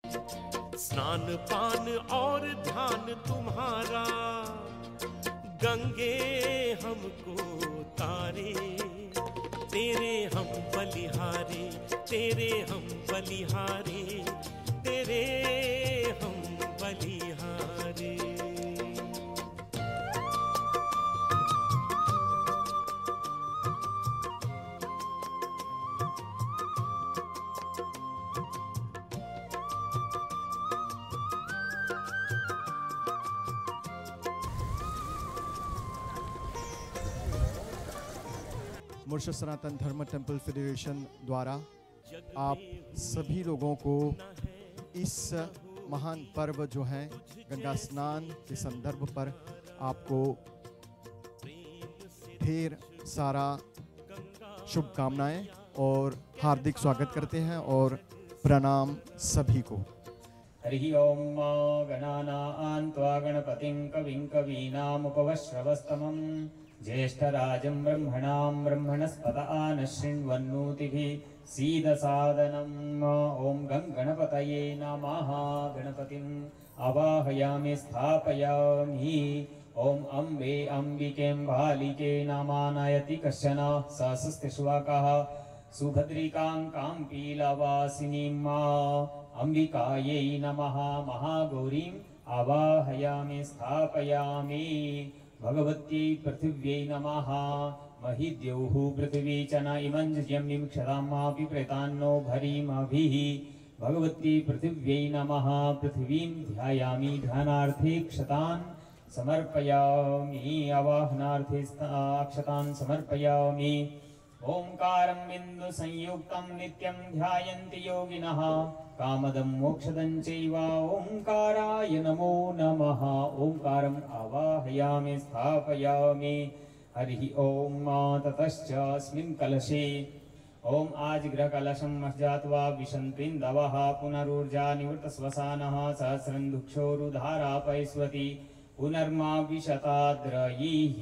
स्नान पान और ध्यान तुम्हारा, गंगे हमको तारे, तेरे हम बलिहारे, तेरे हम बलिहारे, तेरे हम बलिहारे। मुर्शद सनातन धर्म टेम्पल फेडरेशन द्वारा आप सभी लोगों को इस महान पर्व जो है गंगा स्नान के संदर्भ पर आपको ढेर सारा शुभकामनाएं और हार्दिक स्वागत करते हैं और प्रणाम सभी को। हरि ओम गणानां त्वा गणपतिं कविं कवीनामुपवश्रवस्तमं ज्येष्ठराजं ब्रह्मणां ब्रह्मणस्पत आनशृण्वन्नोतिभिः सीदसादनम्। ओम गं गणपतये नमः। गणपतिम् आवाहयामि स्थापयामि। ओम अम्बे अम्बिकें बालिके नामानायति कश्चन सहस्रस्तिष्वाकः सुभद्रिकां कां पीलवासिनीं अम्बिकायै नमः। महागौरीम् आवाहयामि स्थापयामि। भगवत्यै पृथिव्यै नमः। महिद्यौः पृथिवी च न इमं जयं क्षतामापि प्रेतान्नो भरीमभिः। भगवत्यै पृथिव्यै नमः। पृथिवीं ध्यायामि ध्यानार्थे क्षतान् समर्पयामि। आवाहनार्थे अक्षतान् समर्पयामि। ओंकारं बिंदु संयुक्तं नित्यं ध्यायन्ति योगिनः कामदं मोक्षदं चैव ओंकाराय नमो नमः। ओंकारम् आवाहयामि स्थापयामि। हरि ओम ततश्च अस्मिन् कलशे ओम आजग्रह कलशं मज्जात्वा विशन्त्विन्दवः पुनरूर्जा निवृत्तश्वसानः सहस्रं दुक्षोरुधारापयस्वति पुनर्मा विशताद्रयैः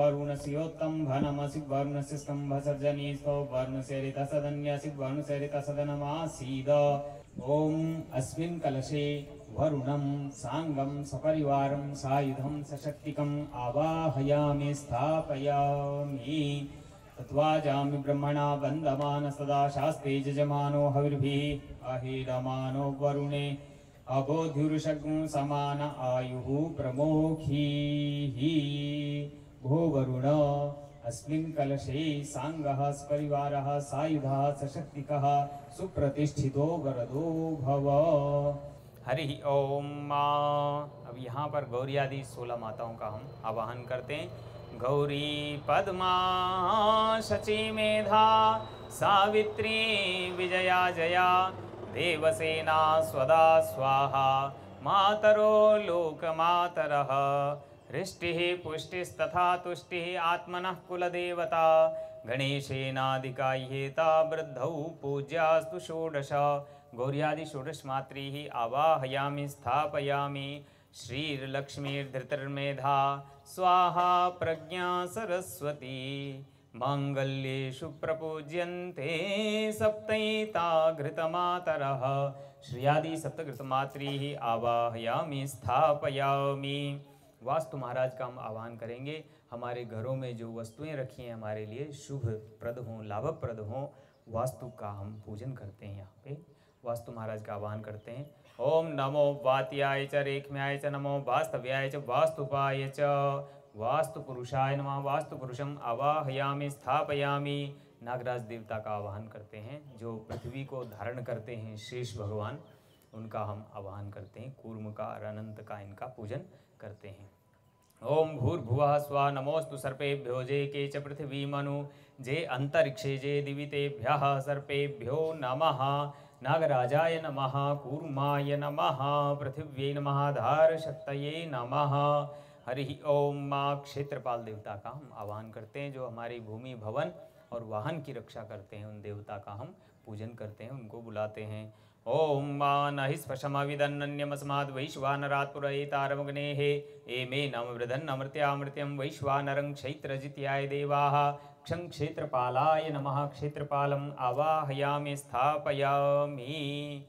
वरुणस्योत्तम्भनमसि वरुणस्य स्तम्भसर्जनीस्तो वरुणस्य ऋतसदन्यसि वरुणस्य ऋतसदनमासीद। ओम अस्मिन् कलशे वरुणं सांगं सपरिवारं सायुधं सशक्तिकम् आवाहयामि स्थापयामि। तत्वाजामि ब्रह्मणा वन्दमान सदा शास्त्रे यजमानो हविर्भिः अहेरमानो वरुणे अबोध्युरुषग्ं समान आयुः प्रमोखीः। भो वरुण अस्मिन् कलशे सांगः सपरिवारः सायुधः सशक्तिकः सुप्रतिष्ठितो वरदो भव। हरि ओम। अब यहाँ पर गौरी आदि 16 माताओं का हम आवाहन करते हैं। गौरी पद्मा शची मेधा सावित्री विजया जया देवसेना स्वदा स्वाहा मातरो लोकमातरः हृष्टिः पुष्टिस्तथा तुष्टिः आत्मनः कुलदेवता गणेशेनाधिकाह्येता वृद्धौ पूज्यास्तु षोडश। गौर्यादि षोडश मातृः आवाहयामि स्थापयामि। श्रीर्लक्ष्मीर्धृतिर्मेधा स्वाहा प्रज्ञा सरस्वती मांगल्येषु प्रपूज्यन्ते सप्तैता घृतमातरः। श्रियादि सप्तघृतमातृः आवाहयामि स्थापयामि। वास्तु महाराज का हम आह्वान करेंगे। हमारे घरों में जो वस्तुएं रखी हैं हमारे लिए शुभ प्रद हों लाभप्रद हों, वास्तु का हम पूजन करते हैं। यहाँ पे वास्तु महाराज का आह्वान करते हैं। ओम नमो वात्याय च रेख्म्याय च नमो वास्तव्याय च वास्तुपाय च वास्तु पुरुषाय नमः। वास्तु पुरुषम आवाहयामि स्थापयामि। नागराज देवता का आवाहन करते हैं जो पृथ्वी को धारण करते हैं, शेष भगवान, उनका हम आवाहन करते हैं। कूर्म का और अनंत का इनका पूजन करते हैं। ओम भूर्भुवः स्वः नमोस्तु सर्पेभ्यो जे के च पृथ्वी मनु जे अंतरिक्षे जे दिवितेभ्यः सर्पेभ्यो नमः। नागराजाय नमः। कूर्माय नमः। पृथिव्यै नमः। धारशक्तये नमः। हरि ओम। क्षेत्रपाल देवता का हम आह्वान करते हैं जो हमारी भूमि भवन और वाहन की रक्षा करते हैं। उन देवता का हम पूजन करते हैं, उनको बुलाते हैं। ओम नहि स्पशमविदन्नन्यमस्माद् वैश्वानरात् पुरयितारमग्नेः एमे नम वृधन् अमृत्यामृत्यं वैश्वानरं क्षेत्रजित्याय देवाः। क्षं क्षेत्रपालाय नमः। क्षेत्रपालम् आवाहयामि स्थापयामि।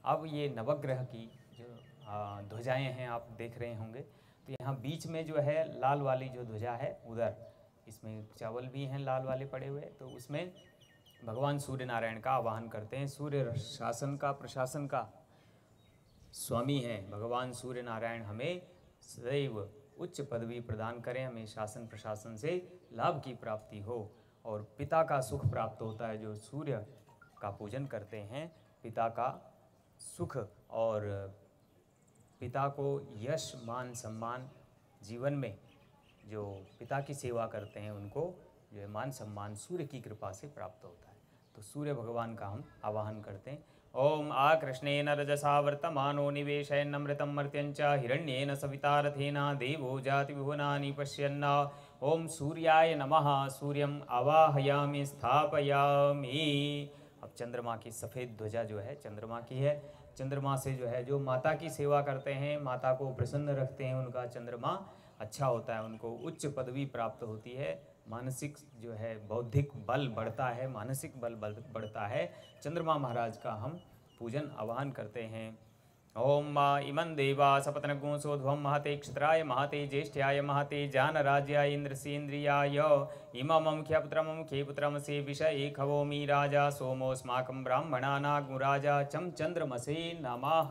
अब ये नवग्रह की जो ध्वजाएं हैं आप देख रहे होंगे, तो यहाँ बीच में जो है लाल वाली जो ध्वजा है उधर, इसमें चावल भी हैं लाल वाले पड़े हुए, तो उसमें भगवान सूर्य नारायण का आवाहन करते हैं। सूर्य शासन का प्रशासन का स्वामी हैं भगवान सूर्य नारायण, हमें सदैव उच्च पदवी प्रदान करें, हमें शासन प्रशासन से लाभ की प्राप्ति हो और पिता का सुख प्राप्त होता है। जो सूर्य का पूजन करते हैं, पिता का सुख और पिता को यश मान सम्मान, जीवन में जो पिता की सेवा करते हैं उनको जो है मान सम्मान सूर्य की कृपा से प्राप्त होता है। तो सूर्य भगवान का हम आवाहन करते हैं। ओम आकृष्णेन रजसा वर्तमानो निवेशयन् अमृतं मर्त्यञ्च हिरण्येन सविता रथेन देवो जाति भुवनानि पश्यन्। ओम सूर्याय नमः। सूर्यम आवाहयामि स्थापयामि। अब चंद्रमा की सफ़ेद ध्वजा जो है चंद्रमा की है। चंद्रमा से जो है जो माता की सेवा करते हैं, माता को प्रसन्न रखते हैं, उनका चंद्रमा अच्छा होता है, उनको उच्च पदवी प्राप्त होती है, मानसिक जो है बौद्धिक बल बढ़ता है, मानसिक बल बढ़ता है। चंद्रमा महाराज का हम पूजन आवाहन करते हैं। ओम इमं देवा सपत्नगुंसोध्वं महते क्षत्राय महते ज्येष्ठ्याय महते जानराज्याय इंद्रसेन्द्रियाय इमं ख्यपुत्रमं खेपुत्रमसे विषये खवोमि राजा सोमोस्माकं ब्राह्मणानागुराजा चम चंद्रमसे नमः।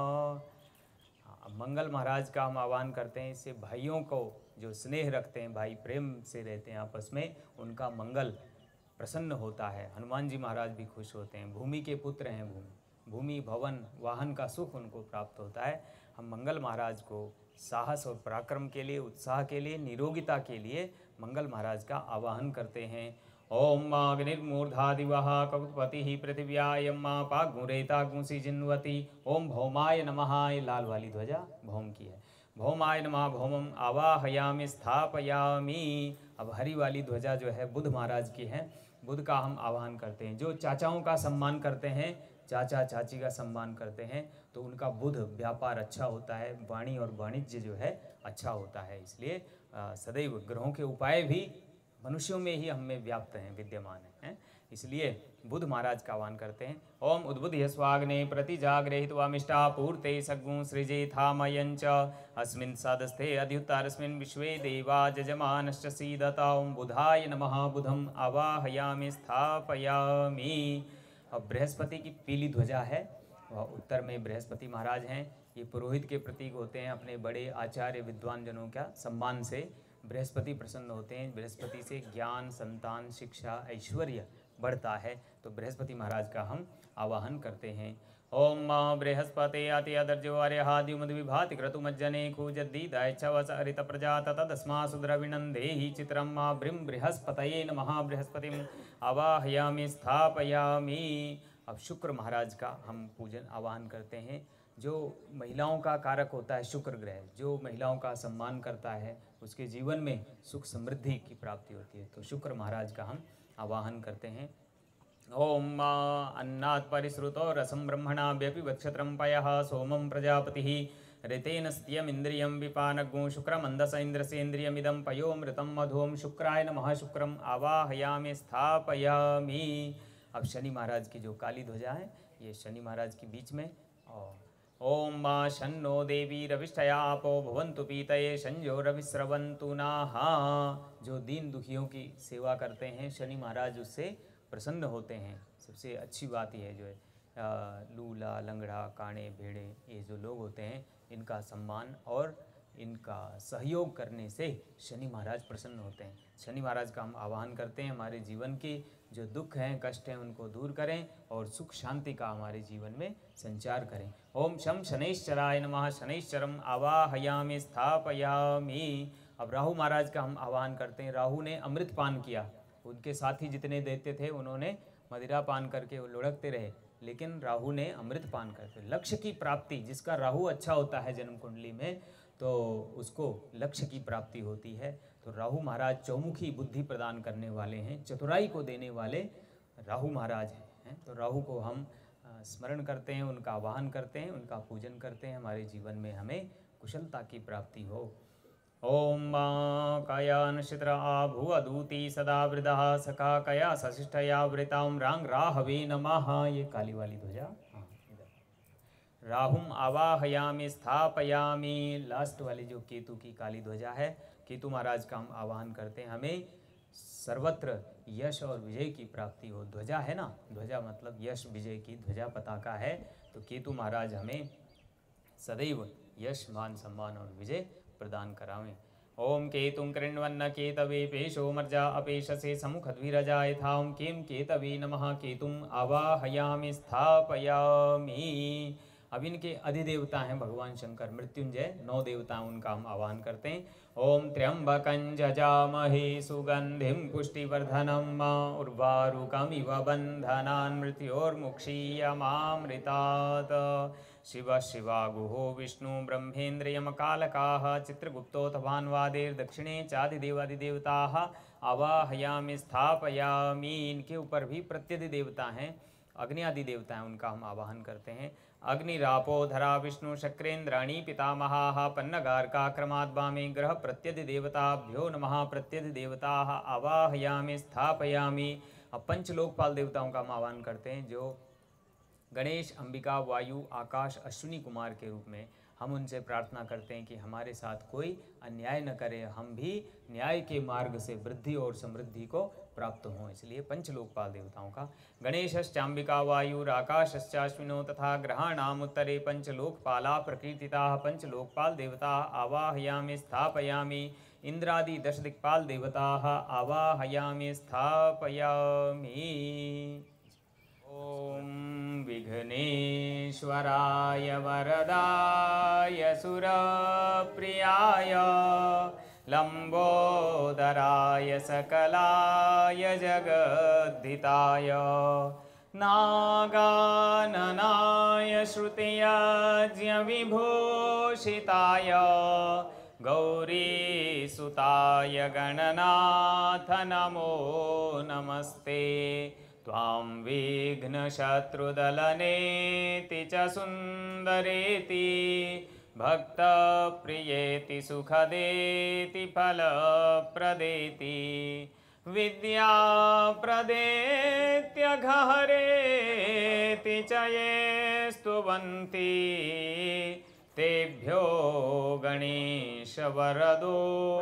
मंगल महाराज का हम आह्वान करते हैं। इससे भाइयों को जो स्नेह रखते हैं, भाई प्रेम से रहते हैं आपस में, उनका मंगल प्रसन्न होता है। हनुमान जी महाराज भी खुश होते हैं। भूमि के पुत्र हैं, भूमि भवन वाहन का सुख उनको प्राप्त होता है। हम मंगल महाराज को साहस और पराक्रम के लिए, उत्साह के लिए, निरोगिता के लिए मंगल महाराज का आवाहन करते हैं। ओम अग्निर्मूर्धा दिवः ककुत्पतिः पृथिव्याय मां पाग्मुरेतागुंसि जिन्वति। ओम भौमाय नमः। ये लाल वाली ध्वजा भौम की है। भौमाय नमः। भौमम आवाहयामि स्थापयामि। अब हरी वाली ध्वजा जो है बुध महाराज की है। बुध का हम आवाहन करते हैं। जो चाचाओं का सम्मान करते हैं, चाचा चाची का सम्मान करते हैं, तो उनका बुध व्यापार अच्छा होता है, वाणी और वाणिज्य जो है अच्छा होता है। इसलिए सदैव ग्रहों के उपाय भी मनुष्यों में ही हमें व्याप्त हैं, विद्यमान हैं। इसलिए बुध महाराज का आह्वान करते हैं। ओम उद्बुद्ध स्वाग्ने प्रतिजाग्रहित्वामिष्टा पूर्ते सग्गुं सृजेथामयञ्च अस्मिन् सदस्थे अद्युत्तरस्मिन् विश्वे देवा जजमानश्च सीदता। ओम बुधाय नमः। बुधम आवाहयामि स्थापयामि। अब बृहस्पति की पीली ध्वजा है, वह उत्तर में बृहस्पति महाराज हैं। ये पुरोहित के प्रतीक होते हैं। अपने बड़े आचार्य विद्वान जनों का सम्मान से बृहस्पति प्रसन्न होते हैं। बृहस्पति से ज्ञान, संतान, शिक्षा, ऐश्वर्य बढ़ता है। तो बृहस्पति महाराज का हम आवाहन करते हैं। ओम बृहस्पते अति अदर्जो अर्यहाद्युमद्विभाति क्रतुमज्जने कुजद्दीदायच्छवसरित प्रजा तदस्मासु द्रविणन्देहि चित्रं मा ब्रिं बृहस्पतये नमः। बृहस्पतिं आवाहयामि स्थापयामि। अब शुक्र महाराज का हम पूजन आवाहन करते हैं। जो महिलाओं का कारक होता है शुक्र ग्रह, जो महिलाओं का सम्मान करता है, उसके जीवन में सुख समृद्धि की प्राप्ति होती है। तो शुक्र महाराज का हम आवाहन करते हैं। ओम अन्नात् परिश्रुतो रसं ब्रह्मणा व्यपिबक्षत्रं पयः सोमं प्रजापतिः ऋतेन स्त्यमिन्द्रियं विपानगुं शुक्रमन्दस इन्द्रसेन्द्रियमिदं पयोमृतं मधुं। शुक्राय नमः। शुक्रम आवाहयामि स्थापयामि। अब शनि महाराज की जो काली ध्वजा है, ये शनि महाराज के बीच में। ओम शन्नो देवी रविष्ठया आपो भवन्तु पीतये संजो रविस्रवन्तु नाः। जो दीन दुखियों की सेवा करते हैं, शनि महाराज उससे प्रसन्न होते हैं। सबसे अच्छी बात यह है जो है लूला, लंगड़ा, काणे, भेड़े, ये जो लोग होते हैं, इनका सम्मान और इनका सहयोग करने से शनि महाराज प्रसन्न होते हैं। शनि महाराज का हम आवाहन करते हैं। हमारे जीवन के जो दुख हैं, कष्ट हैं, उनको दूर करें और सुख शांति का हमारे जीवन में संचार करें। ओम शम शनैश्चराय नमः। शनैश्चरम आवाहयामि स्थापयामि। अब राहु महाराज का हम आवाहन करते हैं। राहु ने अमृत पान किया, उनके साथी जितने दैत्य थे उन्होंने मदिरा पान करके वो लुढ़कते रहे, लेकिन राहु ने अमृत पान करके लक्ष्य की प्राप्ति, जिसका राहु अच्छा होता है जन्म कुंडली में, तो उसको लक्ष्य की प्राप्ति होती है। तो राहु महाराज चौमुखी बुद्धि प्रदान करने वाले हैं, चतुराई को देने वाले राहु महाराज हैं। तो राहु को हम स्मरण करते हैं, उनका आवाहन करते हैं, उनका पूजन करते हैं। हमारे जीवन में हमें कुशलता की प्राप्ति हो। ओम कायानशित्र आभुअदूति सदा वृदः सखा कया सशिष्टया वृतां रांग राहवे नमः। ये काली वाली ध्वजा। राहुम आवाहयामि स्थापयामि। लास्ट वाली जो केतु की काली ध्वजा है, केतु महाराज का हम आवाहन करते हैं, हमें सर्वत्र यश और विजय की प्राप्ति हो। ध्वजा है ना, ध्वजा मतलब यश विजय की ध्वजा पताका है, तो केतु महाराज हमें सदैव यश मान सम्मान और विजय प्रदान करावें। ओम केतुं कृण्वन्न केतवे पेशो मर्जा अपेशसे समुखद्विरजा यथा ओम केम केतवे नमः केतुं आवाहयामि स्थापयामि। अब इनके अधिदेवता हैं भगवान शंकर मृत्युंजय, 9 देवता उनका हम आवाहन करते हैं। ओम त्र्यंबकं जजामहे सुगंधिं पुष्टिवर्धनम् उर्वारुकमिव बन्धनान् मृत्योर्मुक्षीयमामृतात्। शिव शिवागुहो विष्णु ब्रह्मेन्द्रियमकालकाः चित्रगुप्तोऽथ भान्वादेर्दक्षिणे चाधिदेवादिदेवताः आवाहयामि स्थापयामि। इनके ऊपर भी प्रत्यधि देवता हैं, अग्नि आदि देवता हैं, उनका हम आवाहन करते हैं। अग्निरापोधरा विष्णु शक्रेन्द्राणी पितामहाः पन्नगार्का क्रमाद्वामे ग्रह प्रत्यधि देवताभ्यो नमः। प्रत्यधि देवताः आवाहयामि स्थापयामि। अब पंचलोकपाल देवताओं का हम आवाहन करते हैं, जो गणेश, अंबिका, वायु, आकाश, अश्विनी कुमार के रूप में हम उनसे प्रार्थना करते हैं कि हमारे साथ कोई अन्याय न करे, हम भी न्याय के मार्ग से वृद्धि और समृद्धि को प्राप्त हों। इसलिए पंचलोकपाल देवताओं का गणेशश्चाम्बिका वायुराकाशश्चाश्विनो तथा ग्रहाणाम उत्तरे पंचलोकपाला प्रकीर्तिताः। पंचलोकपाल देवता आवाहयामि स्थापयामि। इंद्रादि 10 दिक्पाल देवताः आवाहयामि स्थापयामि। ओम विघ्नेश्वराय वरदाय सुरप्रियाय लंबोदराय सकलाय जगद्धिताय नागाननाय श्रुतियज्ञविभूषिताय गौरीसुताय गणनाथ नमो नमस्ते। त्वां विघ्नशत्रुदलनेति च सुन्दरेति भक्तप्रियेति सुखदेति फलप्रदेति विद्याप्रदेत्यघहरेति च ये स्तुवन्ति तेभ्यो गणेशवरदो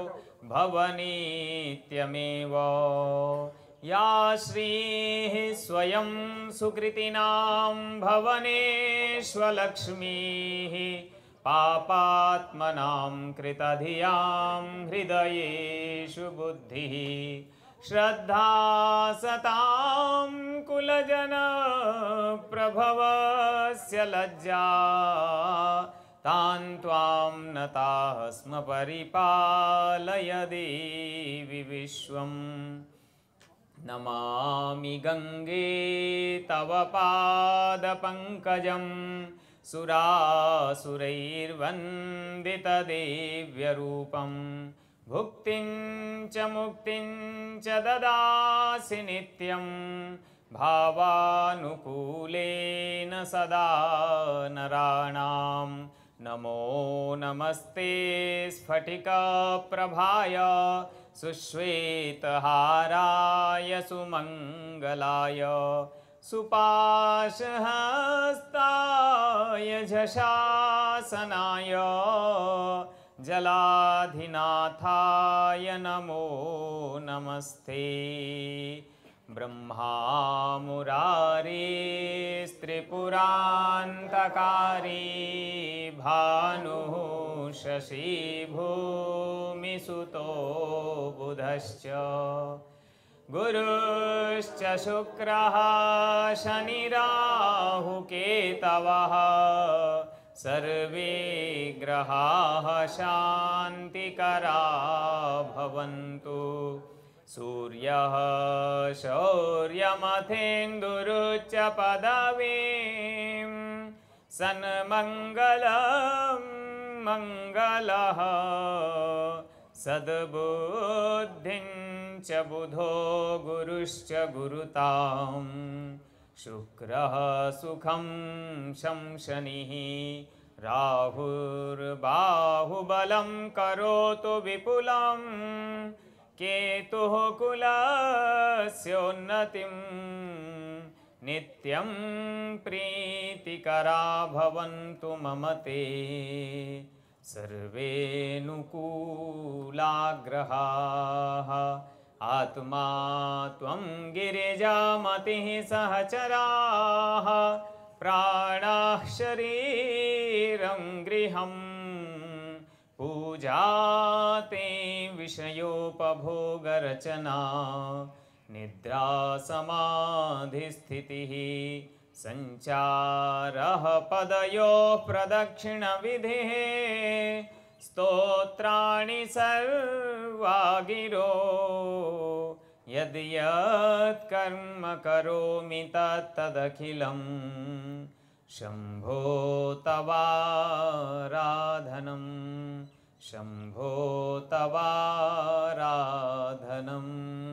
भवनीत्यमेव। या श्रीः स्वयं सुकृतिनां भवनेष्वलक्ष्मीः पापात्मनां कृतधियां हृदयेषु बुद्धिः श्रद्धा सतां कुलजनप्रभवस्य लज्जा तां त्वां नताः स्म परिपालय देवि विश्वम्। नमामि गंगे तव पादपङ्कजं सुरासुरैर्वन्दितदेव्यरूपं भुक्तिं च मुक्तिं च ददासि नित्यं भावानुकूलेन सदा नराणां। नमो नमस्ते स्फटिकप्रभाय सुश्वेतहाराय सुमङ्गलाय सुपाशहस्ताय झषासनाय जलाधिनाथाय नमो नमस्ते। ब्रह्मा मुरारिस्त्रिपुरान्तकारी भानुः शशिभूमिसुतो बुधश्च गुरुश्च शुक्रः शनिराहुकेतवः सर्वे ग्रहाः शान्तिकरा भवन्तु। सूर्यः शौर्यमथेन्दुरुच्च पदवीं सन्मङ्गलं मङ्गलः सद्बुद्धिं च बुधो गुरुश्च गुरुतां शुक्रः सुखं शंशनिः राहुर्बाहुबलं करोतु विपुलं केतुः कुलस्योन्नतिं नित्यं प्रीतिकरा भवन्तु मम ते सर्वेऽनुकूलाग्रहाः आत्मा त्वं गिरिजामतिः सहचराः प्राणाः शरीरं गृहम् पूजा ते विषयोपभोगरचना निद्रा समाधिस्थितिः संचारः पदयोः प्रदक्षिणविधिः स्तोत्राणि सर्वा गिरो यद् यत् कर्म करोमि तत्तदखिलं शम्भो तवाराधनं शम्भो तवाराधनम्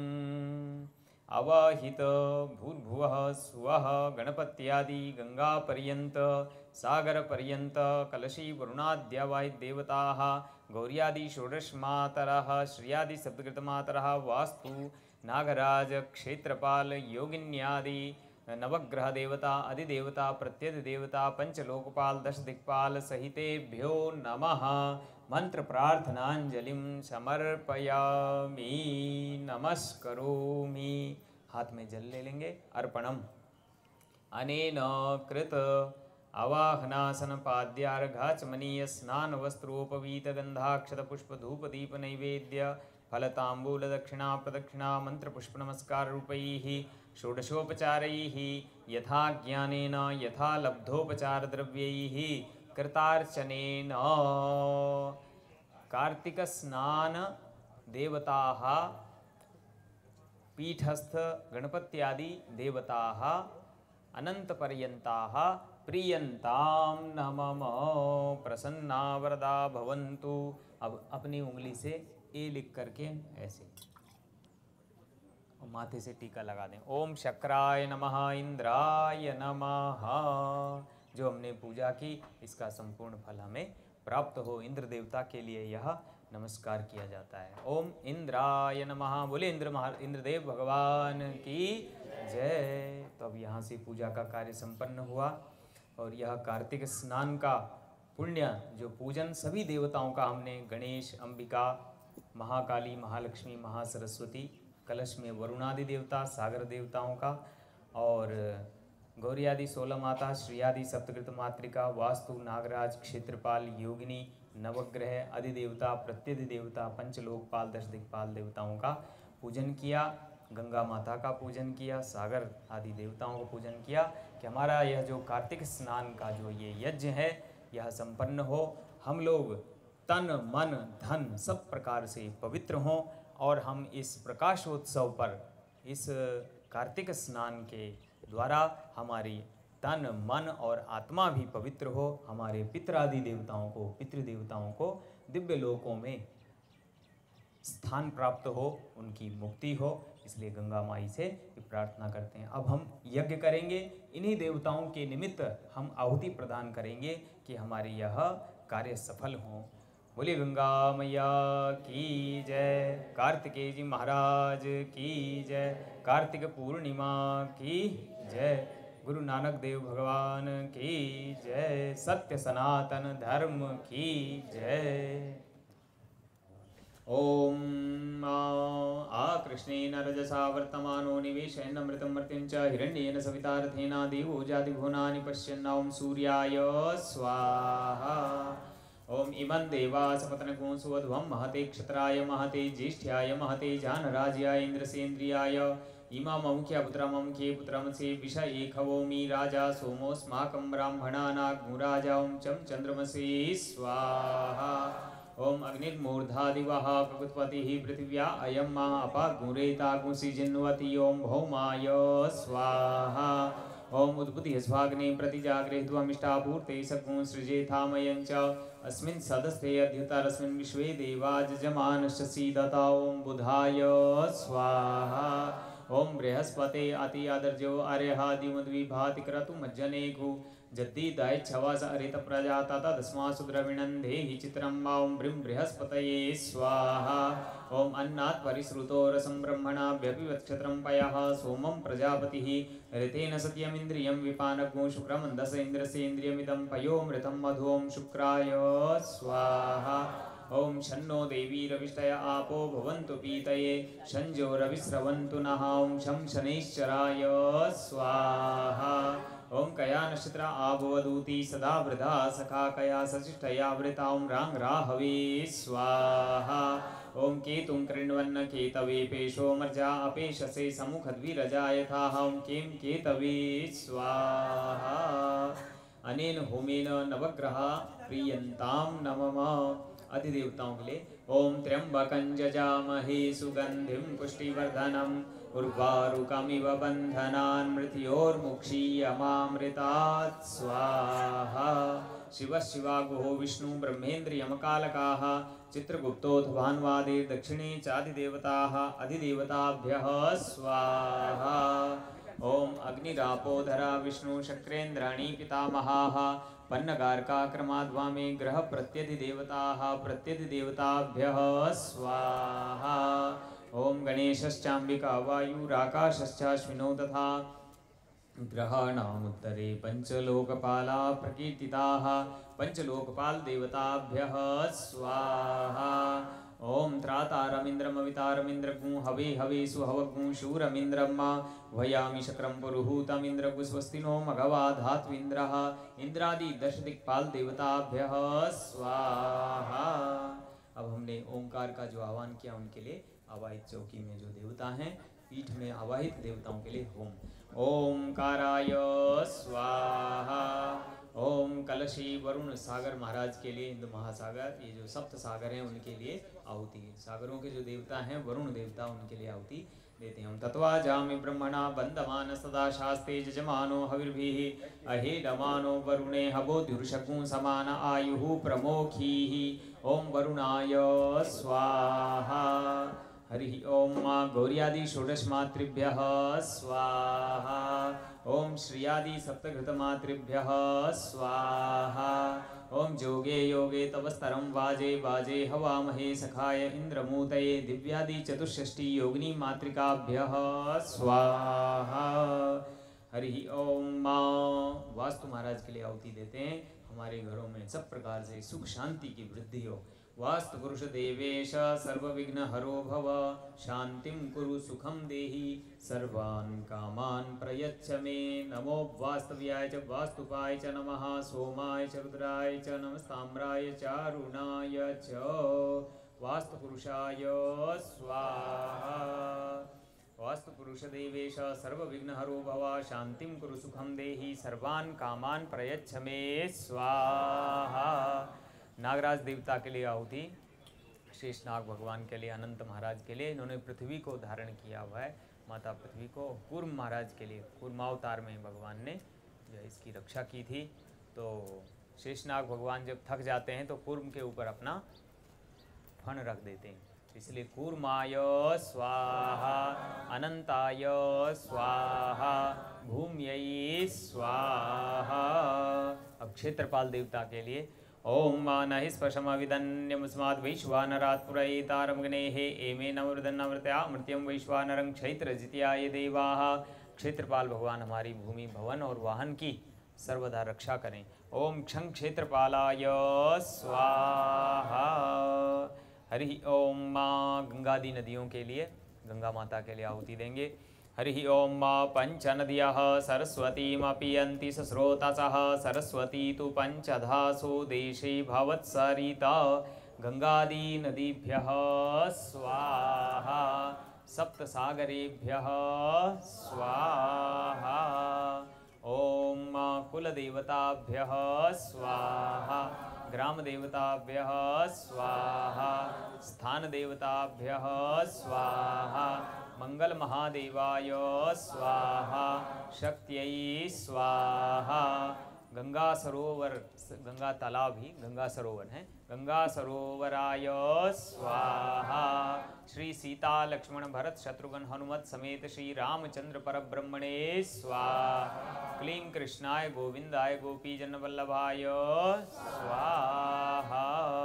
अवाहित भूर्भुवः स्वः गणपत्यादि गंगा पर्यंत सागर पर्यंत कलशी वरुणाद्यावाहित देवताः गौर्यादि षोडश मातरः श्रियादि सप्तकृत मातरः वास्तु नागराज क्षेत्रपाल योगिन्यादि नवग्रह देवता अधिदेवता प्रत्यधिदेवता पंचलोकपाल दश दिक्पाल सहितेभ्यो नमः। मंत्र प्रार्थनांजलिं समर्पयामि नमस्करोमि। हाथ में जल ले लेंगे। अर्पणम अनेन कृत अवाहनासन पाद्यार्घाचमनीय स्नान वस्त्रोपवीत गंधाक्षत पुष्प धूप दीप नैवेद्य फलतांबूल दक्षिणा प्रदक्षिणा मंत्र पुष्प नमस्कार रूपैः षोडशोपचारैः यथा ज्ञानेन यथा लब्धोपचार द्रव्यैः कृतार्चनेन कार्तिक स्नान देवताः पीठस्थ गणपत्यादि देवताः अनंत पर्यंताः प्रियंताम नमः प्रसन्ना वरदा भवन्तु। अब अपनी उंगली से ए लिख करके ऐसे और माथे से टीका लगा दें। ओम शक्राय नमः इंद्राय नमः। जो हमने पूजा की इसका संपूर्ण फल हमें प्राप्त हो, इंद्र देवता के लिए यह नमस्कार किया जाता है। ओम इंद्राय नमः। बोले इंद्रदेव भगवान की जय। तो अब यहाँ से पूजा का कार्य संपन्न हुआ और यह कार्तिक स्नान का पुण्य जो पूजन सभी देवताओं का हमने गणेश, अंबिका, महाकाली, महालक्ष्मी, महासरस्वती, कलश में वरुणादि देवता, सागर देवताओं का और गौरियादि 16 माता, श्रीयादि सप्तकृत मातृका, वास्तु, नागराज, क्षेत्रपाल, योगिनी, नवग्रह, अधिदेवता, प्रत्यधिदेवता, पंचलोकपाल, दश दिक्पाल देवताओं का पूजन किया, गंगा माता का पूजन किया, सागर आदि देवताओं का पूजन किया कि हमारा यह जो कार्तिक स्नान का जो ये यज्ञ है यह संपन्न हो, हम लोग तन मन धन सब प्रकार से पवित्र हों और हम इस प्रकाशोत्सव पर इस कार्तिक स्नान के द्वारा हमारी तन मन और आत्मा भी पवित्र हो, हमारे पितरादि देवताओं को, पितृदेवताओं को दिव्य लोकों में स्थान प्राप्त हो, उनकी मुक्ति हो। इसलिए गंगा माई से प्रार्थना करते हैं। अब हम यज्ञ करेंगे, इन्हीं देवताओं के निमित्त हम आहुति प्रदान करेंगे कि हमारी यह कार्य सफल हो। बोलिए गंगा मैया की जय, कार्तिकेय जी महाराज की जय, कार्तिक पूर्णिमा की जय, गुरु नानक देव भगवान की जय, सत्य सनातन धर्म की जय। ओम कृष्णेन रजसा वर्तमानो निवेशयन्नमृतं मर्त्यं च हिरण्येन सवितार्थेन देवो जातिभुवनानि पश्यन्। ओम सूर्याय स्वाहा। ओम इमं देवासपत्नगुं सुवध्वं महते क्षत्राय महते ज्येष्ठ्याय महते जानराज्याय इंद्रसेन्द्रियाय इमाममुख्य पुत्रममुख्ये पुत्रमसे विष एकवोमि राजा सोमोऽस्माकं ब्राह्मणानाग्मुराजा। ओम चं चन्द्रमसे स्वाहा। ओम अग्निर्मूर्धादिवः प्रकृतिपतिः पृथिव्या अयं मा अपाग्मुरेताग्मुसि जिन्वति। ओम भौमाय स्वाहा। ओम उद्बुद्धि स्वाग्ने प्रतिजाग्रे ध्वमिष्टापूर्ते सगुं सृजेथामयं च अस्मिन् सदस्ते अद्युतारस्मिन् विश्वे देवा जजमानश्च सीदता। ओम बुधाय स्वाहा। ओम बृहस्पते अति आदर्जो अर्यः दिमुद्विभाति क्रतुमज्जनेघु जद्दी दायच्छवास अरित प्रजाता तस्मासु द्रविणं देहि चित्रं मां ब्रिं बृहस्पतये स्वाहा ओम अन्नात् परिश्रुतो रसं ब्रह्मणाभ्यपिवत्क्षत्रं पयः सोमं प्रजापतिः ऋतेन सत्यमिन्द्रियं विपानगो शुक्रमन्दस इन्द्रस्येन्द्रियमिदं पयोमृतं मधुओं शुक्राय स्वाहा ओम शन्नो देवी रविष्टय आपो भवन्तु पीतये शंजो रविस्रवन्तु नः ओम शं शनैश्चराय स्वाहा ओम कया नक्षत्र आभवदूती सदा वृधा सखा कया सचिष्टया वृता ओम रांग राहवे स्वाहा ओम केतुं कृण्वन्न केतवे पेशो मर्जा अपेशसे समुखद्विरजा यथा ओम कें केतवे स्वाहा अनेन होमेन नवग्रह प्रियंतां नमः। अधिदेवताओं के लिए ओम त्र्यंबकं जजामहे सुगंधिं पुष्टिवर्धनम् उर्वारुकमिव बन्धनान् मृत्योर्मुक्षीयमामृतात् स्वाहा शिव शिवागुहो विष्णु ब्रह्मेन्द्र यमकालकाः चित्रगुप्तोऽथ भान्वादिर्दक्षिणे चाधिदेवताः अधिदेवताभ्यः स्वाहा ओम अग्निरापोधरा विष्णु शक्रेन्द्राणि पितामहाः पन्नगारका क्रमाद्वामे ग्रह प्रत्यधिदेवताः प्रत्यधिदेवताभ्यः स्वाहा ओम गणेशश्चाम्बिका वायुराकाशश्चाश्विनौ तथा ग्रहाणामुत्तरे पंचलोकपाला प्रकीर्तिताः पंचलोकपाल देवताभ्यः स्वाहा ओम त्रातारमिन्द्रमवितारमिन्द्रगुं हवे हवे सुहवगुं शूरमिन्द्रम वयामि शक्रं पुरुहूतमिन्द्रगु स्वस्तिनो मघवा धात्विन्द्रः इंद्रादि दश दिक्पाल देवताभ्यः स्वाहा। अब हमने ओंकार का जो आह्वान किया उनके लिए आवाहित चौकी में जो देवता हैं पीठ में आवाहित देवताओं के लिए होम ओंकाराय स्वाहा। ओम कलशी वरुण सागर महाराज के लिए हिंदू महासागर ये जो सप्त सागर हैं उनके लिए आहुति सागरों के जो देवता हैं वरुण देवता उनके लिए आहुति देते हैं हम। तत्वा जामि ब्रह्मणा बंधमान सदा शास्ते जजमानो हविर्भिः अहेडमानो वरुणे हवोद्युर्षगुं समान आयुः प्रमोखीः ओम वरुणाय स्वाहा। हरि ओम गौर्यादि षोडश मातृभ्यः स्वाहा ओम श्रियादि सप्तघृतमातृभ्यः स्वाहा ओम जोगे योगे तवस्तरं वाजे वाजे हवामहे सखाय इंद्रमूतये दिव्यादि चतुष्षष्टि योगिनी मातृकाभ्यः स्वाहा। हरि ओम वास्तु महाराज के लिए आहुति देते हैं हमारे घरों में सब प्रकार से सुख शांति की वृद्धि हो। वास्तु पुरुष देवेश सर्वविघ्न हरो भव शांतिं कुरु सुखं देहि सर्वान् कामान् प्रयच्छ मे। नमो वास्तव्याय च वास्तुपाय च नमः सोमाय च रुद्राय च नमस्ताम्राय च अरुणाय च वास्तुपुरुषाय स्वाहा। वास्तुपुरुष देवेश सर्वविघ्न हरो भव शांतिं कुरु सुखं देहि सर्वान् कामान् प्रयच्छ मे स्वाहा। नागराज देवता के लिए आहुति शेषनाग भगवान के लिए अनंत महाराज के लिए इन्होंने पृथ्वी को धारण किया हुआ है माता पृथ्वी को। कूर्म महाराज के लिए कूर्मावतार में भगवान ने जो इसकी रक्षा की थी। तो शेषनाग भगवान जब थक जाते हैं तो कूर्म के ऊपर अपना फण रख देते हैं इसलिए कूर्माय स्वाहा अनंताय स्वाहा भूम्यै स्वाहा। अब क्षेत्रपाल देवता के लिए ओम मानहि स्पर्शमविदन्यमुस्माद् वैश्वानरात् पुरैतारमग्नेः एमे नवृदन्नवृत्या मृत्यं वैश्वानरं क्षैत्रजित्याय देवाः। क्षेत्रपाल भगवान हमारी भूमि भवन और वाहन की सर्वदा रक्षा करें। ओम क्षं क्षेत्रपालाय स्वाहा। हरि ओम माँ गंगादि नदियों के लिए गंगा माता के लिए आहुति देंगे। हरि ओम माँ पंचनद्यः सरस्वतीमपीयन्ति सस्रोतसः सरस्वती तु पंचधासो देशे भवत्सरिता गंगादि नदीभ्यः स्वाहा सप्त सागरेभ्यः स्वाहा। ओम कुलदेवताभ्यः स्वाहा ग्राम देवताभ्यः स्वाहा स्थान देवताभ्यः स्वाहा मंगल महादेवाय स्वाहा शक्त्यै स्वाहा गंगा सरोवर, गंगा तालाब ही गंगा सरोवर है। गंगा सरोवराय स्वाहा। श्री सीता लक्ष्मण भरत शत्रुघ्न हनुमत समेत श्री रामचंद्र परब्रह्मणे स्वाहा। क्लीं कृष्णाय गोविंदाय गोपीजन वल्लभाय स्वाहा।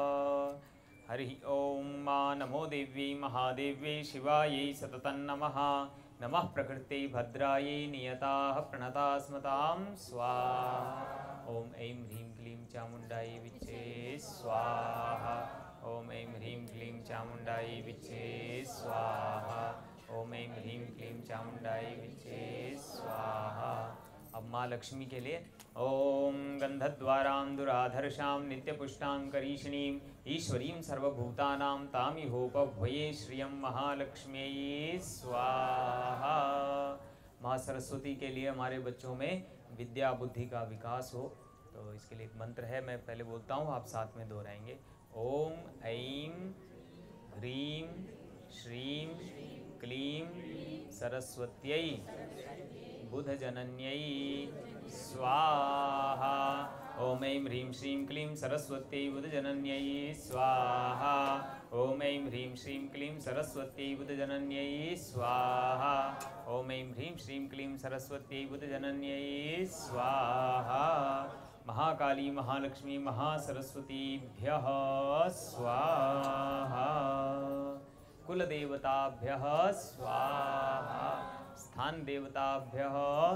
हरि ओम मा नमो देव्यै महादेव्यै शिवायै सततं नमः। नमः प्रकृते भद्रायै नियताः प्रणता स्मतां स्वाहा। ओम ऐं ह्रीं क्लीं चामुण्डायै विच्चे स्वाहा। ओम ऐं ह्रीं क्लीं चामुण्डायै विच्चे स्वाहा। ओम ऐं ह्रीं क्लीं चामुण्डायै विच्चे स्वाहा। अब माँ लक्ष्मी के लिए ओम गंधद्वारां दुराधर्षां नित्यपुष्टां करीषिणीं ईश्वरीं सर्वभूतानां तामिहोपभ्वये श्रियं महालक्ष्म्यै स्वाहा। माँ सरस्वती के लिए हमारे बच्चों में विद्या बुद्धि का विकास हो, तो इसके लिए एक मंत्र है, मैं पहले बोलता हूँ, आप साथ में दोहराएंगे। ओम ऐं ह्रीं श्रीं क्लीं सरस्वत्यै बुधजनन्यै स्वाहा। ओम ऐं ह्रीं श्रीं क्लीं सरस्वत्यै बुधजनन्यै स्वाहा। ओम ऐं ह्रीं श्रीं क्लीं सरस्वत्यै बुधजनन्यै स्वाहा। ओम ऐं ह्रीं श्रीं क्लीं सरस्वत्यै बुधजनन्यै स्वाहा। महाकाली महालक्ष्मी महासरस्वतीभ्यः स्वाहा। कुलदेवताभ्यः स्वाहा। स्थान देवताभ्यः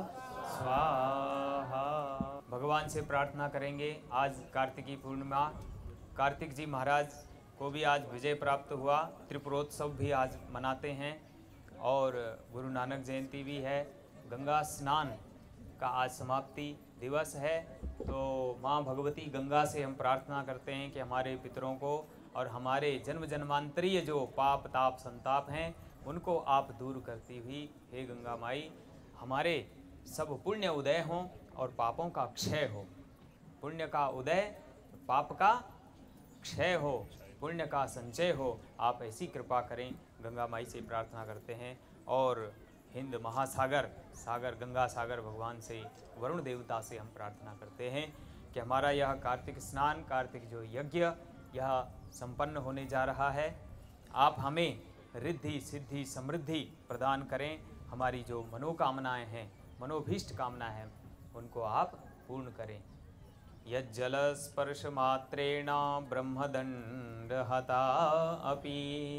स्वाहा। भगवान से प्रार्थना करेंगे। आज कार्तिकी पूर्णिमा, कार्तिक जी महाराज को भी आज विजय प्राप्त हुआ। त्रिपुरोत्सव भी आज मनाते हैं और गुरु नानक जयंती भी है। गंगा स्नान का आज समाप्ति दिवस है, तो माँ भगवती गंगा से हम प्रार्थना करते हैं कि हमारे पितरों को और हमारे जन्म जन्मांतरीय जो पाप ताप संताप हैं उनको आप दूर करती हुई हे गंगा माई हमारे सब पुण्य उदय हों और पापों का क्षय हो। पुण्य का उदय, पाप का क्षय हो, पुण्य का संचय हो। आप ऐसी कृपा करें, गंगा माई से प्रार्थना करते हैं। और हिंद महासागर सागर गंगा सागर भगवान से, वरुण देवता से हम प्रार्थना करते हैं कि हमारा यह कार्तिक स्नान, कार्तिक जो यज्ञ यह संपन्न होने जा रहा है। आप हमें रिद्धि सिद्धि समृद्धि प्रदान करें। हमारी जो मनोकामनाएं हैं, मनोभीष्ट कामनाएं हैं, उनको आप पूर्ण करें। यज्जल स्पर्श मात्रेण ब्रह्मदंड हता अपि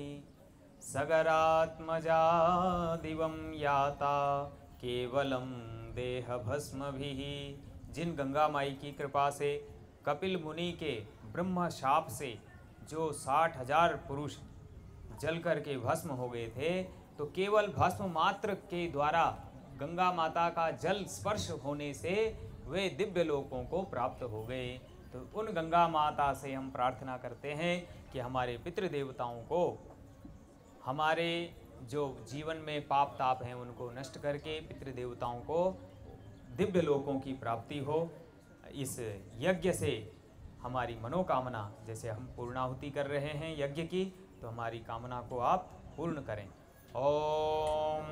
सगरात्मजा दिवं याता केवलम देह भस्मभिः। जिन गंगा माई की कृपा से कपिल मुनि के ब्रह्म शाप से जो 60,000 पुरुष जल करके भस्म हो गए थे, तो केवल भस्म मात्र के द्वारा गंगा माता का जल स्पर्श होने से वे दिव्य लोकों को प्राप्त हो गए। तो उन गंगा माता से हम प्रार्थना करते हैं कि हमारे पितृदेवताओं को, हमारे जो जीवन में पाप ताप हैं उनको नष्ट करके पितृदेवताओं को दिव्य लोकों की प्राप्ति हो। इस यज्ञ से हमारी मनोकामना, जैसे हम पूर्णाहुति कर रहे हैं यज्ञ की, तो हमारी कामना को आप पूर्ण करें। ओम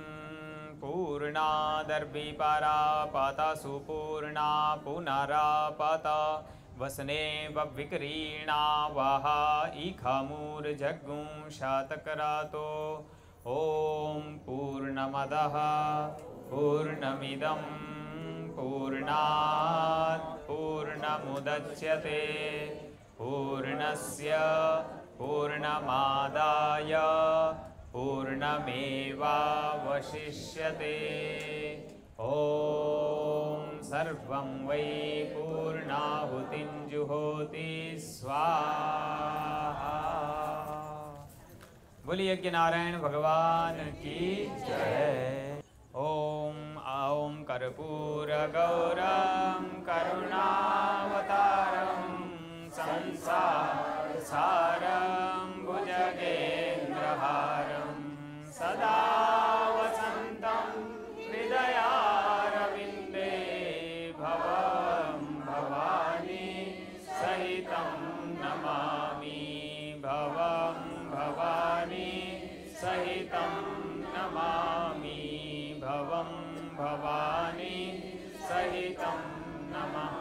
पूर्णादर्भिपारा पाता सुपूर्णा पुनरापाता वसने विक्रीणा वाहा ईखामूर जग्गुं शातकरातो। ओम पूर्णमदः पूर्णमिदं पूर्णात् पूर्णमुदच्यते पूर्णस्य पूर्णमादाय पूर्णमेवावशिष्यते। ओम सर्वं वै पूर्णाहुतिं जुहोति स्वाहा। बोलिए यज्ञ नारायण भगवान की जय। ओम ॐ कर्पूर गौरं करुणावतारं संसार सारं भुजगेन्द्रहारं सदा वसन्तं हृदयारविन्दे भवं भवानी सहितं नमामि। भवं भवानी सहितं नमामि। भवं भवानी सहितं नमः।